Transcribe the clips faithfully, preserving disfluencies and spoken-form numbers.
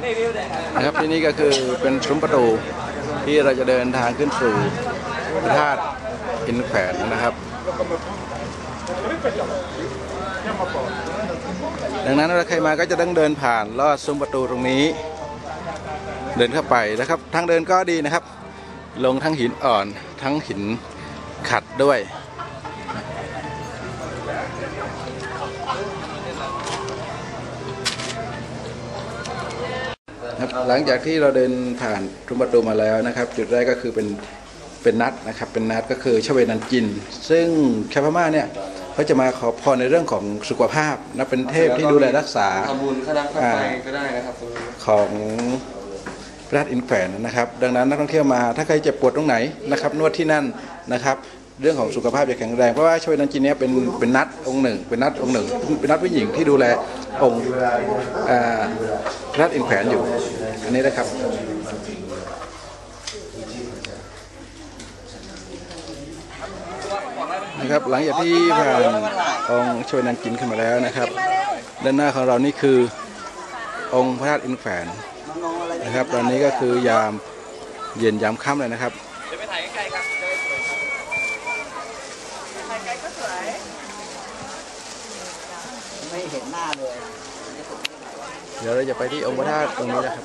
นะครับที่นี่ก็คือเป็นซุ้มประตูที่เราจะเดินทางขึ้นสู่พระธาตุอินแขวนนะครับดังนั้นถ้าใครมาก็จะต้องเดินผ่านลอดซุ้มประตูตรงนี้เดินเข้าไปนะครับทางเดินก็ดีนะครับลงทั้งหินอ่อนทั้งหินขัดด้วยหลังจากที่เราเดินผ่านซุ้มประตูมาแล้วนะครับจุดแรกก็คือเป็นเป็นนัดนะครับเป็นนัดก็คือชเวนันจินซึ่งชาวพม่าเนี่ยเขาจะมาขอพรในเรื่องของสุขภาพนะเป็นเทพที่ดูแลรักษาทำบุญข้าน้ำข้าไฟก็ได้นะครับของพระธาตุอินแขวนนะครับดังนั้นนักท่องเที่ยวมาถ้าใครเจ็บปวดตรงไหนนะครับนวดที่นั่นนะครับเรื่องของสุขภาพจะแข็งแรงเพราะว่าชเวนันจินเนี่ยเป็นเป็นนัดองค์หนึ่งเป็นนัดองค์หนึ่งเป็นนัดผู้หญิงที่ดูแลองค์พระธาตุอินแขวนอยู่อันนี้นะครับนะครับหลังจากที่ผ่านองค์ชเวนันจินขึ้นมาแล้วนะครับด้านหน้าของเรานี่คือองค์พระธาตุอินแขวนนะครับตอนนี้ก็คือยามเย็นยามค่ำเลยนะครับไม่เห็นหน้าเลยเดี๋ยวเราจะไปที่องค์พระธาตุตรงนี้นะครับ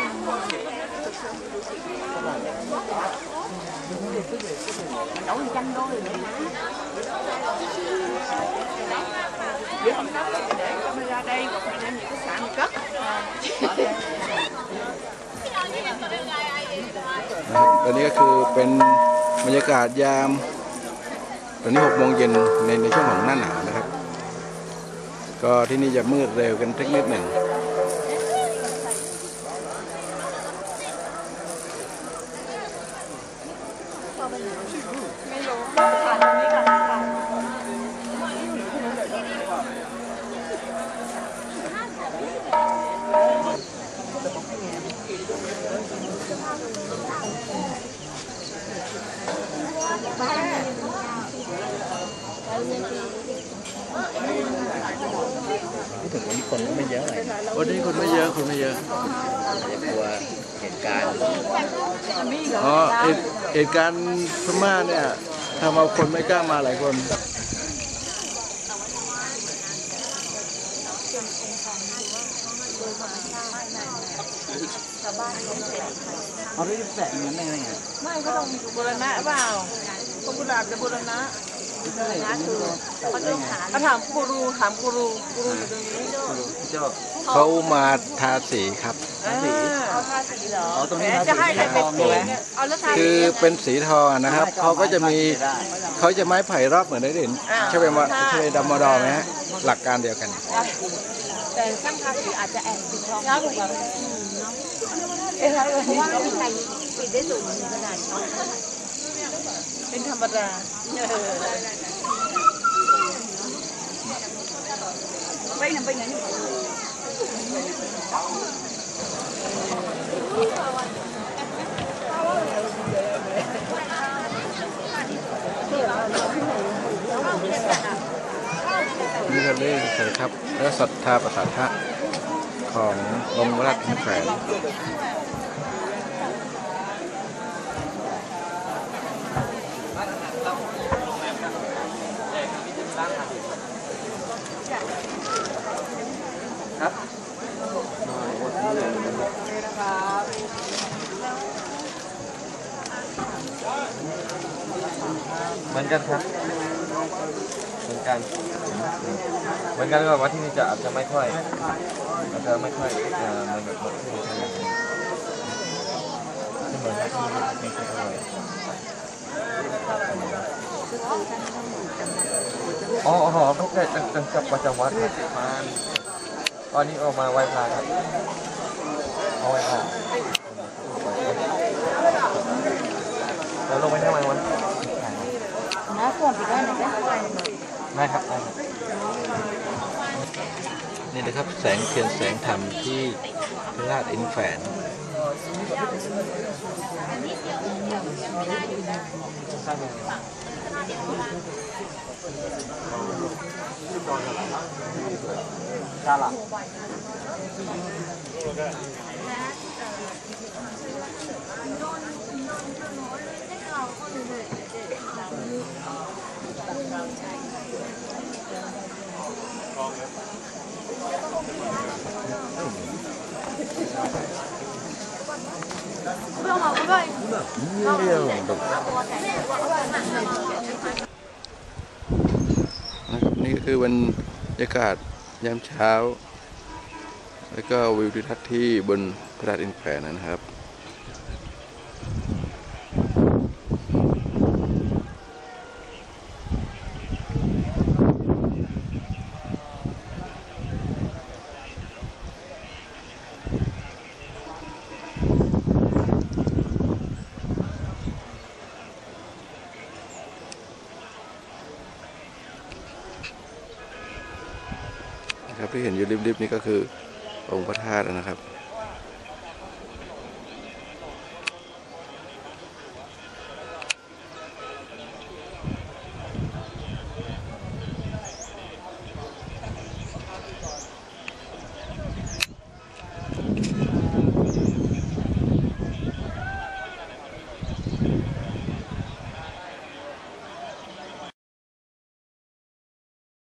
ตอนนี้ก็คือเป็นบรรยากาศยามตอนนี้หกโมงเย็นในในช่วงของหน้าหนาวนะครับก็ที่นี่จะมืดเร็วกันสักนิดหนึ่งถึงวันนี้คนก็ไม่เยอะเลยวันนี้คนไม่เยอะคนไม่เยอะกลัวเหตุการณ์อ๋อเหตุการณ์พม่าเนี่ยทำเอาคนไม่กล้ามาหลายคนเอาด้วยแสงนั้นได้ไงไม่ก็ต้องบูรณะเปล่าพระกุฎาบจะบูรณะนะคือเขาต้องหาเขาถามกูรูถามกูรูกูรูอยู่ตรงนี้เขามาทาสีครับสีเขาทาสีเหรอตรงนี้จะให้ใครเป็นสีเอาแล้วทาคือเป็นสีทองนะครับเขาก็จะมีเขาจะไม้ไผ่รอบเหมือนได้เห็นใช่ไหมว่าใช่ดำมอดอไหมฮะหลักการเดียวกันแต่ช่างทาสีอาจจะแอบสีทองน่าถูกไหมเอ๊ะเพราะว่าไม่มีใครปิดได้สูงขนาดนี้เป็นธรรมดาไปไหนไปไหนนี่ก็เล่นใช่ครับแล้วศรัทธาประสาทะขององค์พระธาตุอินแขวนครับเหมือนกันครับเหมือนกันเหมือนกันก็ว่าที่นี่จะอาจจะไม่ค่อยอาจจะไม่ค่อยเหมือนแบบที่นี่เหมือนที่นี่ไม่ค่อยอร่อยอ๋ออ๋อพวกแกจังจับประจำวัดมาตอนนี้ออกมาไหว้พระครับเอาไหว้พระแล้วลงไปทำไมวะน้าส่วนไปได้ไหมได้ครับได้นี่นะครับแสงเทียนแสงธรรมที่พระธาตุอินแขวน Salah. นะครับนี่ก็คือวันบรรยากาศยามเช้า แล้วก็วิวทิวทัศน์ที่บนพระธาตุอินแขวนนะครับนะครับที่เห็นอยู่ริบๆนี่ก็คือองค์พระธาตุนะครับ